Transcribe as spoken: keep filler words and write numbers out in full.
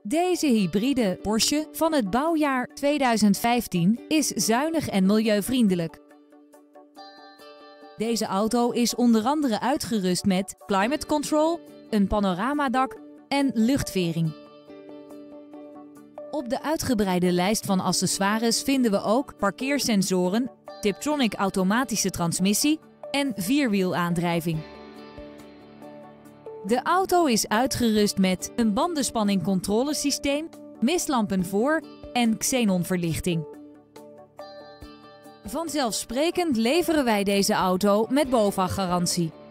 Deze hybride Porsche van het bouwjaar tweeduizend vijftien is zuinig en milieuvriendelijk. Deze auto is onder andere uitgerust met climate control, een panoramadak en luchtvering. Op de uitgebreide lijst van accessoires vinden we ook parkeersensoren, Tiptronic automatische transmissie en vierwielaandrijving. De auto is uitgerust met een bandenspanningcontrolesysteem, mistlampen voor en xenonverlichting. Vanzelfsprekend leveren wij deze auto met BOVAG-garantie.